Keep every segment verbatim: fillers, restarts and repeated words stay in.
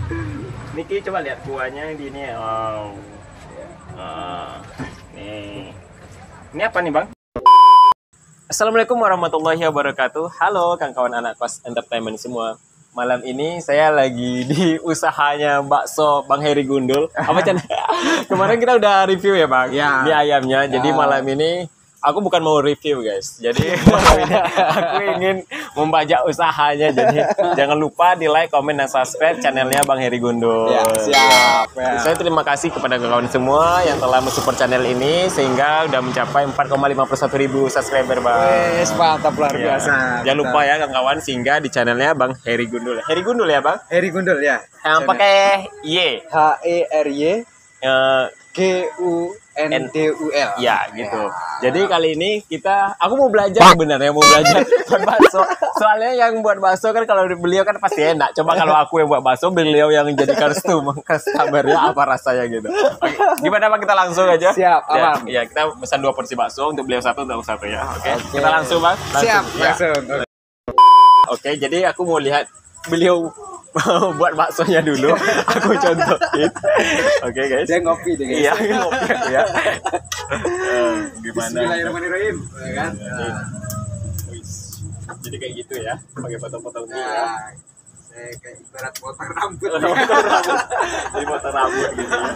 Niki coba lihat kuahnya di ini. Wow. Uh, nih. Ini apa nih, Bang? Assalamualaikum warahmatullahi wabarakatuh. Halo kawan-kawan anak kos entertainment semua. Malam ini saya lagi di usahanya bakso Bang Heri Gundul. Apa Chan? Kemarin kita udah review ya, Bang. Ya. Di ayamnya. Ya. Jadi malam ini aku bukan mau review, guys. Jadi malam ini aku ingin membajak usahanya. Jadi jangan lupa di like, komen, dan subscribe channelnya Bang Heri Gundul. Ya, siap. Ya. Saya terima kasih kepada kawan semua yang telah mensupport channel ini sehingga udah mencapai empat koma lima satu ribu subscriber, Bang. Wes, mantap, luar Ya. biasa. Jangan lupa ya kawan-kawan singgah di channelnya Bang Heri Gundul. Heri Gundul ya, Bang? Heri Gundul ya. Yang pakai Y. H E R Y Eh, G U N D U L. Ya gitu. Jadi kali ini kita, aku mau belajar sebenarnya mau belajar buat bakso. Soalnya yang buat bakso kan kalau beliau kan pasti enak. Coba kalau aku yang buat bakso, beliau yang jadi customer, customernya apa rasanya gitu. Oke. Gimana Bang, kita langsung aja? Siap, Ya, aman. ya, kita pesan dua porsi bakso untuk beliau satu untuk satu ya. Oke. Oke. Kita langsung Bang. Langsung. Siap, Ya. langsung. Oke, jadi aku mau lihat beliau buat baksonya dulu. Aku contohin. Oke guys. Dia ngopi deh, guys. Iya, ngopi ya. Eh, gimana? Bismillahirrahmanirrahim. Ya kan? Nah. Wis. Jadi kayak gitu ya, pakai potong-potong dulu ya. Nah, saya kayak ibarat potong rambut. Potong rambut. Jadi potong rambut gitu ya.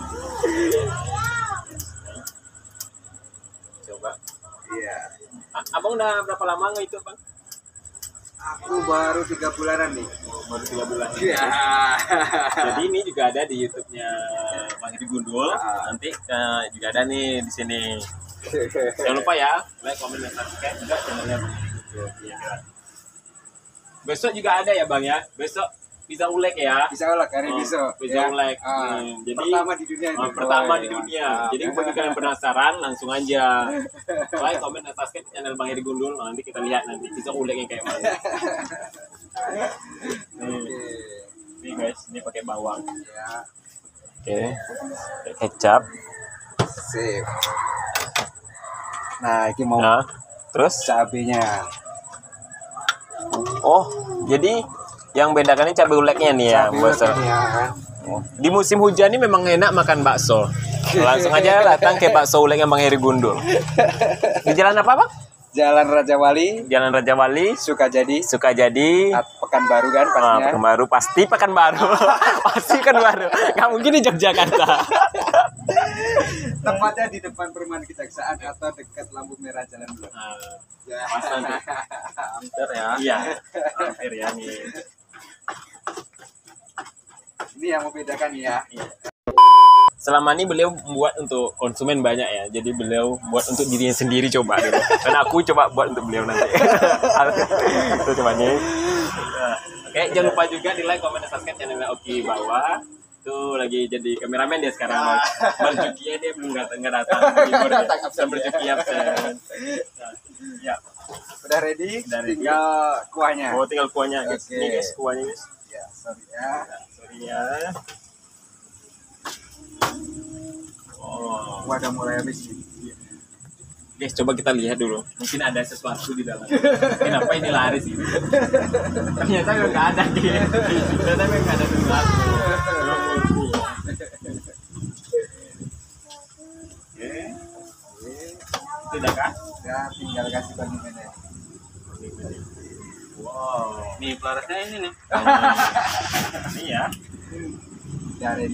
Coba. Iya. A- Abang udah berapa lama nge itu, Bang? Aku baru tiga bulanan nih. Oh, baru tiga bulan. Iya. Jadi ini juga ada di YouTube-nya Bang Heri Gundul. Ah. Nanti eh, juga ada nih di sini. Jangan lupa ya, like, comment, dan subscribe juga channelnya Bang Heri Gundul. Iya. Besok juga ada ya Bang ya. Besok bisa ulek ya. Bisa ulek hari Oh, besok. bisa ya. ulek. Ah, Hmm, jadi pertama di dunia oh, ini. pertama Oh, di iya. dunia. Ah, Jadi bagi kalian penasaran langsung aja like, comment, dan subscribe channel Bang Heri Gundul. Nanti kita lihat nanti bisa uleknya kayak mana. Nih, Oke. nih guys, ini pakai bawang. Ya. Oke. Kecap. Sip. Nah, ini mau Nah, terus cabenya. oh, jadi yang bedakan ini cabai uleknya nih ya, Cabai bakso. uleknya, kan? Di musim hujan ini memang enak makan bakso. Langsung aja datang ke bakso uleknya Bang Heri Gundul. Di jalan apa, Bang? Jalan Raja Wali, Jalan Raja Wali, Sukajadi, Sukajadi. At- Pekanbaru kan Ah, pastinya. Pekanbaru, pasti Pekanbaru. Pasti Pekanbaru. Nggak mungkin di Yogyakarta. Tepatnya di depan perumahan kejaksaan atau dekat lampu merah Jalan Blok. Nah, Ya. pas nanti. Hampir ya. Iya, hampir ya nih. Ini yang membedakan ya. Selama ini beliau membuat untuk konsumen banyak ya. Jadi beliau buat untuk dirinya sendiri coba dulu. Dan aku coba buat untuk beliau nanti. Itu coba nih. Nah, oke, jangan lupa juga di like, komen, dan subscribe channelnya Oki bawah. Tuh lagi jadi kameramen dia sekarang. Bang Juki dia belum datang nggak datang. Libur dia. Bang Juki absen. Nah, ya. Udah ready? Udah ready. Tinggal kuahnya. Oh, tinggal kuahnya guys. Oke. Ini guys kuahnya guys. Ya, sorry ya. Nah, sorry ya. Oh. Kuah udah mulai habis nih. Guys, coba kita lihat dulu. Mungkin ada sesuatu di dalam. Kenapa ini laris ini? Ternyata memang nggak ada gitu. Ternyata memang nggak ada sesuatu. Oke. Sudah kah? Ya, tinggal kasih bandingannya. Wow. Nih pelarasnya ini nih. Ini ya. Udah ready.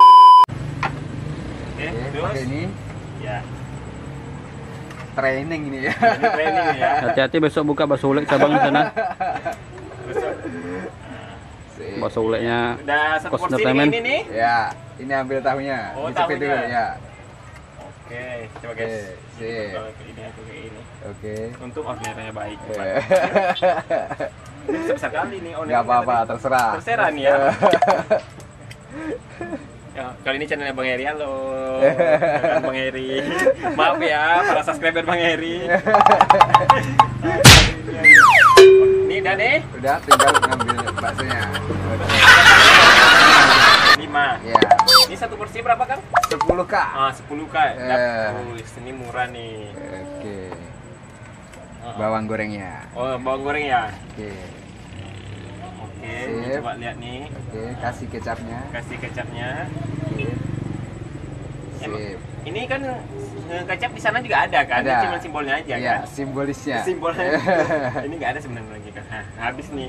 Oke, Oke, terus. pakai ini Ya. training ini ya. Ini training ya. Hati-hati besok buka bakso ulek cabang di sana. Sip. Bakso uleknya Udah satu Kos porsi entertainment. ini nih. Ya, ini ambil tahunya. Oh, Dicepit tahunya. dulu ya. Oke, coba guys. Oke, sip. Kalau ke ini aku kayak ini. Oke. Untung ownernya baik. Eh, Besar kali nih ownernya. Nggak apa-apa, terserah. Terserah nih ya. Ya, kali ini channelnya Bang Heri, halo. Rekan Bang Heri. Maaf ya para subscriber Bang Heri. Ini udah deh. Udah, tinggal ngambil baksonya. lima. Ya, Ini satu porsi berapa kan? sepuluh K. Ah, sepuluh K. Eh. Dapet. Ini murah nih. Oke. Ah, ah. Bawang gorengnya. Oh, bawang goreng ya. Oke. Oke. Oke, Sip. coba lihat nih. Oke, kasih kecapnya. Kasih kecapnya. Oke. Emang, Sip. ini kan eh, kecap di sana juga ada kan? Ada. Cuma simbolnya aja Iya, kan? simbolisnya. Simbolnya. Ini nggak ada sebenarnya lagi kan? Nah, habis nih.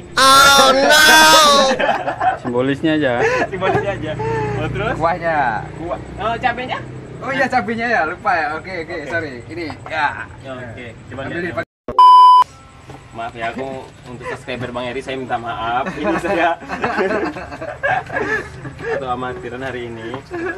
Simbolisnya aja. Simbolisnya aja. Oh, terus? Kuahnya. Kuah. Oh, cabenya? Oh iya, cabenya ya, lupa ya. Oke, oke, sorry. Ini ya. Oke, coba Ambil lihat. di- Maaf ya, aku untuk subscriber Bang Eri saya minta maaf. Ini saya atau amatiran hari ini.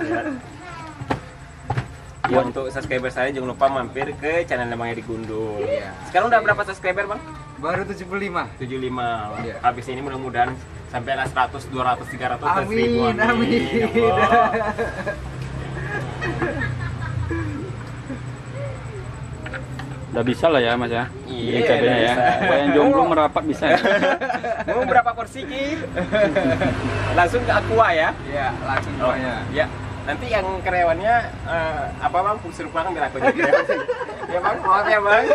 Ya, untuk subscriber saya jangan lupa mampir ke channel Bang Eri Gundul. Iya. Sekarang udah berapa subscriber, Bang? Baru tujuh puluh lima. tujuh puluh lima. Iya. Habis ini mudah-mudahan sampai lah seratus, dua ratus, tiga ratus, seribu. Amin, amin. Ya Allah. Udah bisa lah ya Mas ya. Iya, Bikin cabenya udah ya. bisa. Supaya yang jomblo merapat bisa. Ya? Mau berapa porsi, Ki? Langsung ke Aqua ya. Iya, langsung Oh, kuahnya. ya. Nanti yang karyawannya eh, apa Bang? Suruh pulang biar aku jadi karyawan. Ya Bang, maaf ya Bang.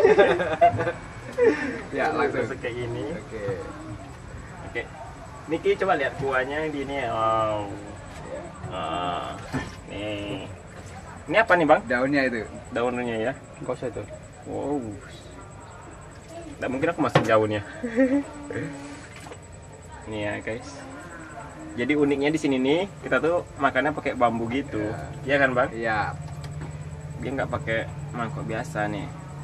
Ya, langsung. Langsung kayak gini. Oke. Oke. Niki coba lihat kuahnya di ini. Wow. Ah, nih. Ini apa nih Bang? Daunnya itu. Daunnya ya. Kok saya tuh. Wow. Nggak mungkin aku masuk daunnya. Nih ya guys. Jadi uniknya di sini nih kita tuh makannya pakai bambu gitu. Iya kan Bang? Iya. Dia nggak pakai mangkok biasa nih.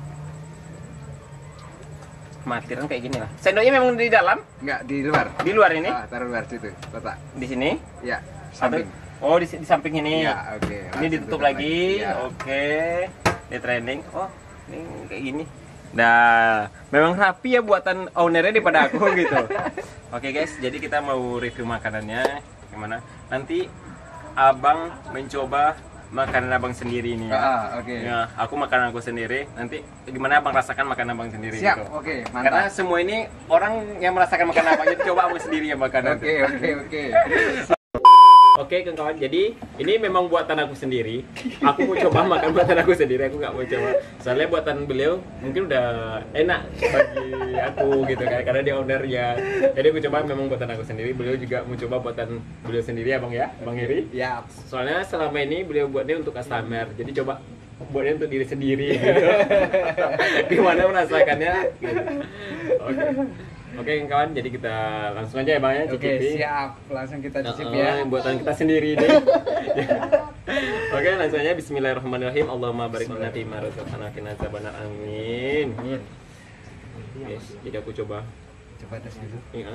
Matiran kayak gini lah. Sendoknya memang di dalam, Enggak, di luar. di luar ini, Ah, taruh luar situ. Letak. di sini. Ya, Atau, samping. oh di, di samping ini. Iya, oke. Ini Langsung ditutup tutup lagi. Iya. Oke. Di trending. Oh, ini kayak gini. Nah, memang rapi ya buatan ownernya daripada aku gitu. Oke guys, jadi kita mau review makanannya gimana? Nanti Abang mencoba makanan Abang sendiri nih ya. Ah, oke. Ya, aku makan aku sendiri. Nanti gimana Abang rasakan makanan Abang sendiri Siap, gitu. oke, Karena mantap. semua ini orang yang merasakan makanan Abang, jadi coba Abang sendiri yang makan. Oke, oke, oke. Oke kawan-kawan, jadi ini memang buatan aku sendiri. Aku mau coba makan buatan aku sendiri, aku nggak mau coba. Soalnya buatan beliau mungkin udah enak bagi aku gitu kan, karena dia ownernya. Jadi aku coba memang buatan aku sendiri. Beliau juga mau coba buatan beliau sendiri ya Bang ya, Bang Eri. Ya. Soalnya selama ini beliau buatnya untuk customer, jadi coba buatnya untuk diri sendiri. Gitu. Gimana merasakannya? Gitu. Oke. Oke kawan, jadi kita langsung aja ya Bang ya, Oke, cicipi. siap. Langsung kita cicip Uh, ya. buatan kita sendiri deh. Oke, langsung aja bismillahirrahmanirrahim. Allahumma barik lana fi ma razaqtana wa qina adzabannar. Amin. Yes, jadi aku coba. Coba tes dulu. Iya.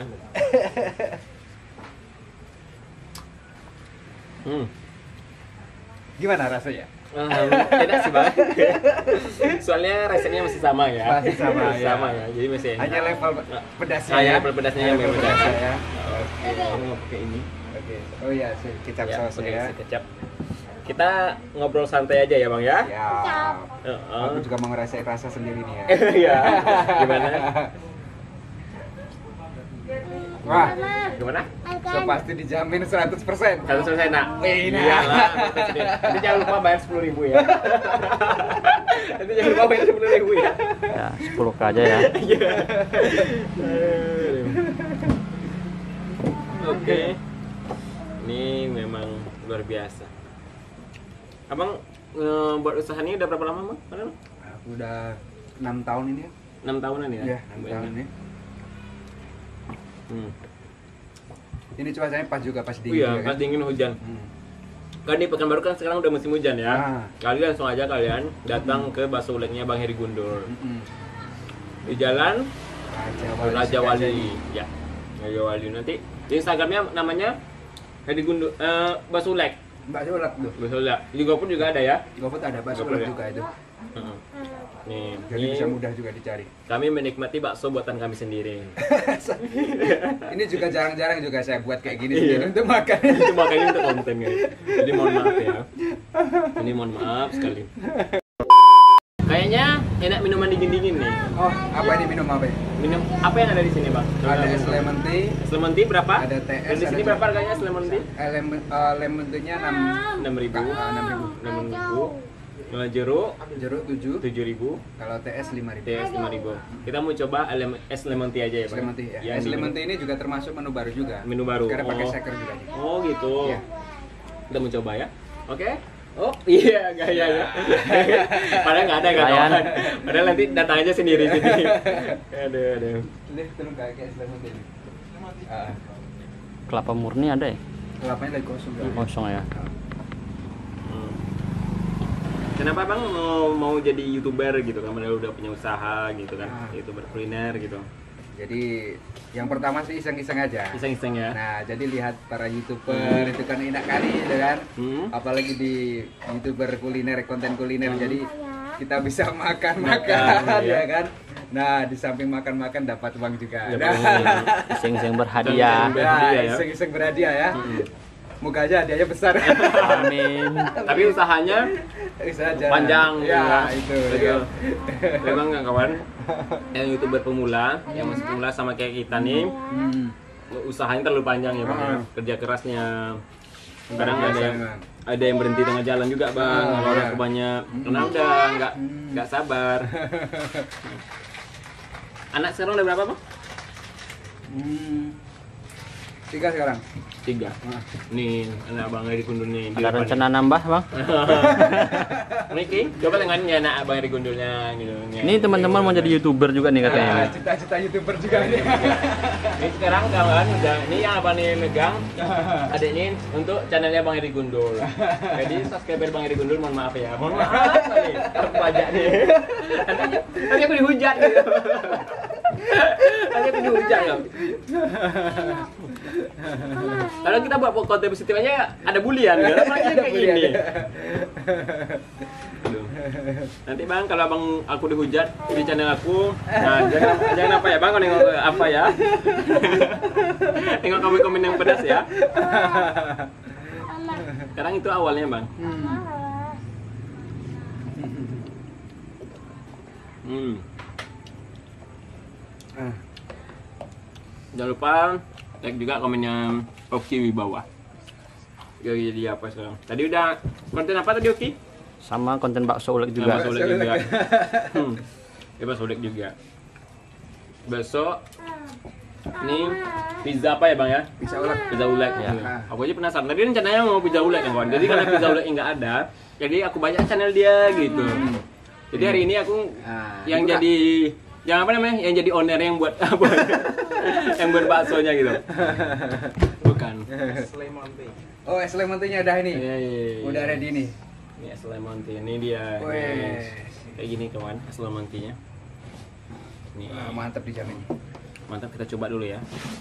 Hmm. Gimana rasanya? Um, enak sih Bang. Soalnya resepnya masih sama ya. Masih sama, ya. Sama ya. Jadi masih enak. Hanya level pedasnya Hanya ya. level pedasnya yang Level beda. pedasnya ya. Oke, ini mau pakai ini. Oke. Oh iya, sih kecap Ya, saus pakai ya. isi kecap. Kita ngobrol santai aja ya Bang ya. Ya. Heeh. Aku juga mau ngerasain rasa sendiri nih ya. Iya. Gimana? Wah, Gimana? so pasti dijamin seratus persen. Satu selesai nak. Enak. Iyalah. Nanti jangan lupa bayar sepuluh ribu ya. Nanti jangan lupa bayar sepuluh ribu ya. Ya, sepuluh k aja ya. Iya. Oke. Ini memang luar biasa. Abang eh, buat usaha ini udah berapa lama Bang? Mana? Udah enam tahun ini ya. enam tahunan ya? Iya, enam tahun ini. Hmm. Ini cuacanya pas juga pas Oh dingin. iya, ya pas kan? dingin hujan. Hmm. Kan di Pekanbaru kan sekarang udah musim hujan ya. Ah. Kalian langsung aja kalian datang ke bakso uleknya Bang Heri Gundul. Mm-mm. Di Jalan Raja Wali. Raja Wali. Ya. Raja Wali nanti di Instagramnya namanya Heri Gundul eh bakso ulek. Mbak Jolat tuh. Bakso ulek. Di GoFood juga ada ya. GoFood ada, bakso GoFood Jolat ya? juga itu. Heeh. Nih, Jadi ini bisa mudah juga dicari. kami menikmati bakso buatan kami sendiri. Ini juga jarang-jarang juga saya buat kayak gini Iya. sendiri untuk makan. Itu makanya untuk konten guys. Jadi mohon maaf ya. Ini mohon maaf sekali. Kayaknya enak minuman dingin-dingin nih. Oh, apa ini minum apa ya? Minum apa yang ada di sini, Bang? Ada es lemon tea, Es lemon tea berapa? Ada T S, Dan di sini ada berapa harganya es lemon tea? eh, lemon, eh, lemon tea-nya enam enam ribu. enam ribu. enam ribu. Gula jeruk jeruk tujuh, tujuh ribu, kalau T S lima ribu. T S lima ribu. Kita mau coba lem- es lemon tea aja ya, Es Bang? lemon tea ya. Yang Es di- lemon tea ini juga termasuk menu baru juga. Menu baru. Karena pakai Oh. shaker juga. Oh gitu. Iya. Kita mau coba ya. Oke. Oh iya gaya ya. Padahal nggak ada kan Layan. kawan. Padahal nanti datang aja sendiri sini. Aduh aduh. Lihat turun kayak es lemon tea ini. Ah, Kelapa murni ada ya? kelapanya lagi kosong. Bang. Kosong ya. Hmm. Kenapa bang mau mau jadi youtuber gitu kan? Padahal udah punya usaha gitu kan, Ah. youtuber kuliner gitu. Jadi yang pertama sih iseng-iseng aja. Iseng-iseng ya. Nah, jadi lihat para youtuber itu kan enak kali gitu kan. Hmm. Apalagi di youtuber kuliner, konten kuliner. Jadi kita bisa Makan, makan-makan iya. ya kan. Nah, di samping makan-makan dapat uang juga. Ya, Nah, Iseng-iseng berhadiah. Iseng-iseng berhadiah ya. iseng-iseng berhadiah ya. Hmm. Moga aja hadiahnya besar. Amin. Tapi usahanya Bisa aja. panjang. Ya, itu. Ya. Betul. Memang nggak kawan? Yang youtuber pemula, yang masih pemula sama kayak kita nih, Hmm. usahanya terlalu panjang ya bang. ya. Ah. Kerja kerasnya. Kadang ada yang, Bang. ada yang berhenti tengah jalan juga bang. Ah, Kalau orang iya. kebanyak, karena udah nggak nggak sabar. Anak sekarang udah berapa bang? Hmm. Tiga sekarang. Tiga. Ah. Nih anak abang dari Gundul nih. di Ada depan rencana nambah bang? nih. Niki, coba dengannya anak abang dari Gundulnya gitu. Ini teman-teman mau jadi youtuber juga nih katanya. Ah, cita-cita youtuber juga nih. Ini sekarang kawan udah ini yang abang ini megang ada ini untuk channelnya Bang Eri Gundul. Jadi subscriber Bang Eri Gundul mohon maaf ya. Mohon maaf nih. Aku pajak nih. Nanti nanti aku dihujat gitu. Nanti aku dihujat loh. Kalau kita buat konten positif aja ada bulian kan? Apalagi Ada kayak bulian. gini. Aduh. Nanti bang kalau abang aku dihujat di channel aku, nah jangan jangan apa ya bang, kalau nengok apa ya, tengok komen-komen yang pedas ya. Sekarang itu awalnya bang. Hmm. Ah. Jangan lupa like juga komennya Oki Wibawa. Jadi apa sekarang? Tadi udah konten apa tadi Oki? Sama konten bakso ulek juga. Bakso ulek juga. Hmm. Ya bakso ulek juga. Besok ini pizza apa ya bang ya? Bisa ulek. Pizza ulek. Ya. Ya. Aku aja penasaran. Tadi rencananya mau pizza ulek kan kawan. Jadi karena pizza ulek nggak ada, jadi aku banyak channel dia gitu. Jadi hari ini aku Ah, yang dibuka. jadi yang apa namanya? Yang jadi owner yang buat apa? Yang buat baksonya gitu. Bukan. Oh, es lemon tea-nya udah ini. Iya, iya, iya. Udah ready nih. Ini es lemon tea. Ini dia. Wes. Kayak gini kawan, es lemon tea-nya. Nih, Ah, mantap dijamin. mantap, kita coba dulu ya.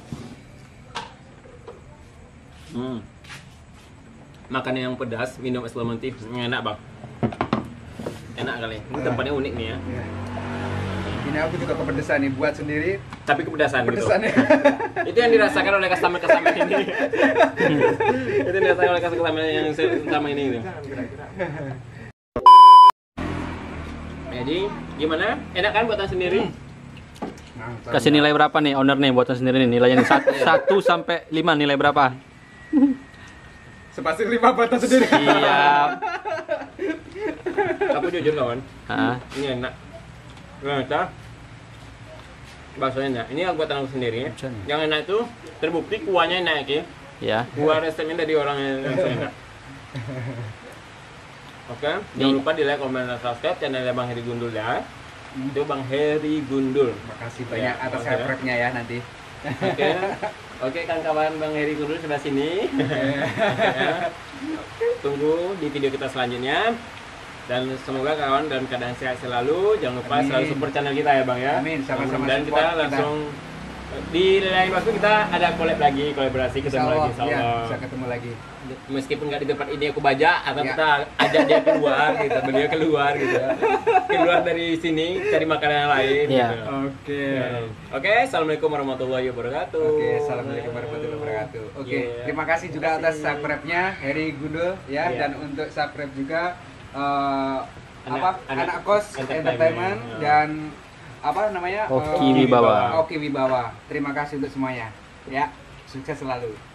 Hmm. Makan yang pedas, minum es lemon tea, enak bang. Enak kali. Ini tempatnya unik nih ya. Iya. Ini aku juga kepedesan nih buat sendiri. Tapi kepedasan gitu. Pedesannya. Itu yang dirasakan oleh customer-customer ini. Itu yang dirasakan oleh customer yang sama ini gitu. Jadi gimana? Enak kan buatan sendiri? Mantap. Kasih nilai berapa nih owner nih buatan sendiri nih nilainya nih satu sampai lima nilai berapa? Sepasang lima buatan sendiri. Siap. Tapi jujur kawan, Hah? ini enak. Ternyata baksonya enak. Ini aku buatan aku sendiri. Yang enak itu terbukti kuahnya enak ya. Ya. Kuah resepnya dari orang yang langsung enak. Oke, jangan lupa di like, komen, dan subscribe channelnya Bang Heri Gundul ya. Itu Bang Heri Gundul. Makasih banyak Ya, atas oke. subscribe-nya ya nanti. Oke, oke kan kawan Bang Heri Gundul sebelah sini. Oke, ya. Tunggu di video kita selanjutnya. Dan semoga kawan dalam keadaan sehat selalu. Jangan lupa Amin. selalu support channel kita ya Bang ya. Amin, sama-sama Dan support kita kita. langsung di lain waktu kita ada collab lagi, kolaborasi ketemu Insya Allah, lagi insya ya, Allah. bisa ketemu lagi. Meskipun nggak di tempat ini aku bajak, atau Ya. kita ajak dia keluar gitu, beliau keluar gitu ya. Keluar dari sini cari makanan yang lain Ya. gitu. Oke. Ya. Oke, assalamualaikum warahmatullahi wabarakatuh. Oke, assalamualaikum warahmatullahi wabarakatuh. Oke, Yeah. terima kasih juga Terima atas kasih. subscribe-nya Heri Gundul ya, Yeah. dan untuk subscribe juga eh, Anak- apa anak anak kos entertainment, entertainment ya. dan apa namanya Oki Eh, Wibawa. Oki Wibawa. Terima kasih untuk semuanya. Ya, sukses selalu.